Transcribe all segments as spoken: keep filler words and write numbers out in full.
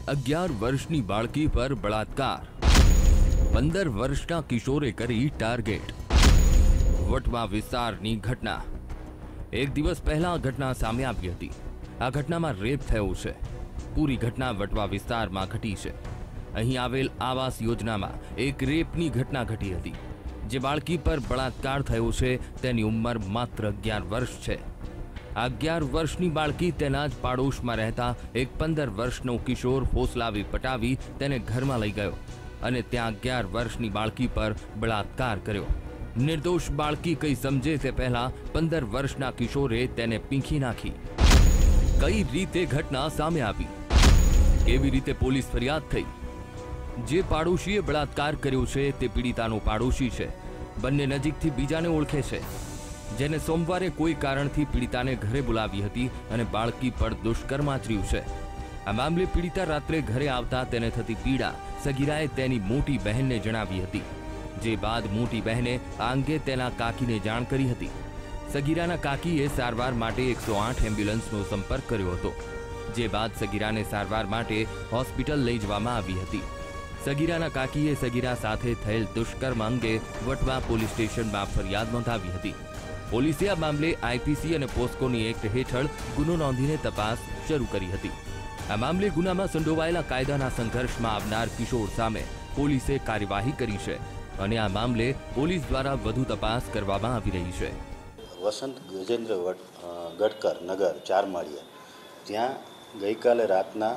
અગિયાર વર્ષની બાળકી પર બળાત્કાર, પંદર વર્ષના કિશોરે કરી ટાર્ગેટ। વટવા વિસ્તારની ઘટના। એક દિવસ પહેલા આ ઘટના સામે આવી હતી। આ ઘટનામાં રેપ થયો છે। પૂરી ઘટના વટવા વિસ્તારમાં ઘટી છે। અહીં આવેલ આવાસ યોજનામાં એક રેપની ઘટના ઘટી હતી, જે બાળકી પર બળાત્કાર થયો છે। તેની ઉંમર માત્ર અગિયાર વર્ષ છે। અગિયાર વર્ષની બાળકી તેના જ પાડોશમાં રહેતા એક પંદર વર્ષનો કિશોર ફોસલાવી પટાવી તેને ઘરમાં લઈ ગયો અને ત્યાં અગિયાર વર્ષની બાળકી પર બળાત્કાર કર્યો। નિર્દોષ બાળકી કંઈ સમજે તે પહેલા પંદર વર્ષના કિશોરે તેને પીંખી નાખી। કઈ રીતે ઘટના સામે આવી, કેવી રીતે પોલીસ ફરિયાદ થઈ? જે પાડોશીએ બળાત્કાર કર્યો છે તે પીડિતાનો પાડોશી છે। બંને નજીકથી બીજાને ઓળખે છે, જેને સોમવારે કોઈ કારણથી પીડિતાને ઘરે બોલાવી હતી અને બાળકી પર દુષ્કર્મ આચર્યું છે। આ મામલે પીડિતા રાત્રે ઘરે આવતા તેને થતી પીડા સગીરાએ તેની મોટી બહેનને જણાવી હતી, જે બાદ મોટી બહેને આ અંગે તેના કાકીને જાણ કરી હતી। સગીરાના કાકીએ સારવાર માટે એકસો આઠ એમ્બ્યુલન્સનો સંપર્ક કર્યો હતો, જે બાદ સગીરાને સારવાર માટે હોસ્પિટલ લઈ જવામાં આવી હતી। સગીરાના કાકીએ સગીરા સાથે થયેલ દુષ્કર્મ અંગે વટવા પોલીસ સ્ટેશનમાં ફરિયાદ નોંધાવી હતી। પોલીસે આ મામલે આઈપીસી અને પોસ્કોની એક્ટ હેઠળ ગુનો નોંધીને તપાસ શરૂ કરી હતી। આ મામલે ગુનામાં સંડોવાયેલા કાયદાના સંઘર્ષમાં આવનાર કિશોર સામે પોલીસે કાર્યવાહી કરી છે અને આ મામલે પોલીસ દ્વારા વધુ તપાસ કરવામાં આવી રહી છે। વસંત ગજેન્દ્ર ગડકર નગર ચારમાળિયા, ત્યાં ગઈકાલે રાતના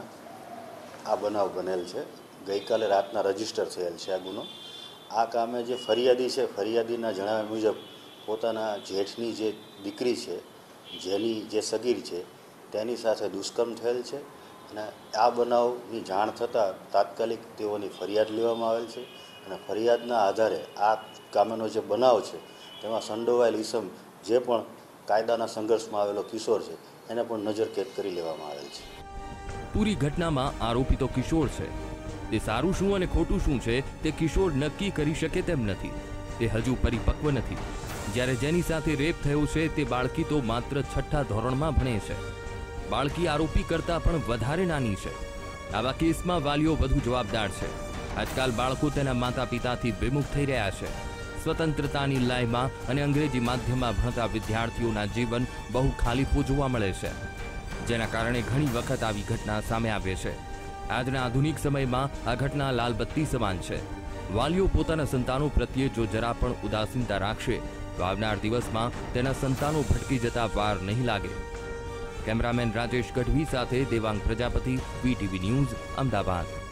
આ બનાવ બનેલ છે। ગઈકાલે રાતના રજીસ્ટર થયેલ છે આ ગુનો। આ કામે જે ફરિયાદી છે, ફરિયાદીના જણાવ્યા મુજબ પોતાના જેઠની જે દીકરી છે, જેની જે સગીર છે, તેની સાથે દુષ્કર્મ થયેલ છે અને આ બનાવની જાણ થતાં તાત્કાલિક તેઓની ફરિયાદ લેવામાં આવેલ છે અને ફરિયાદના આધારે આ કામનો જે બનાવ છે તેમાં સંડોવાયેલ ઈસમ જે પણ કાયદાના સંઘર્ષમાં આવેલો કિશોર છે એને પણ નજરકેદ કરી લેવામાં આવેલ છે। પૂરી ઘટનામાં આરોપી તો કિશોર છે। તે સારું શું અને ખોટું શું છે તે કિશોર નક્કી કરી શકે તેમ નથી। તે હજુ પરિપક્વ નથી। જ્યારે જેની સાથે રેપ થયો છે તે બાળકી તો માત્ર છઠ્ઠા ધોરણમાં ભણે છે। બાળકી આરોપી કરતાં પણ વધારે નાની છે। આવા કેસમાં વાલીઓ વધુ જવાબદાર છે। આજકાલ બાળકો તેના માતા પિતાથી વિમુખ થઈ રહ્યા છે। સ્વતંત્રતાની લાયમાં અને અંગ્રેજી માધ્યમમાં ભણતા વિદ્યાર્થીઓના જીવન બહુ ખાલીપો જોવા મળે છે, જેના કારણે ઘણી વખત આવી ઘટના સામે આવે છે। આજના આધુનિક સમયમાં આ ઘટના લાલબત્તી સમાન છે। વાલીઓ પોતાના સંતાનો પ્રત્યે જો જરા પણ ઉદાસીનતા રાખશે તો આવનાર દિવસમાં તેના સંતાનો ભટકી જતા વાર નહીં લાગે। કેમેરામેન રાજેશ ગઢવી સાથે દેવાંગ પ્રજાપતિ, વીટીવી ન્યૂઝ, અમદાવાદ।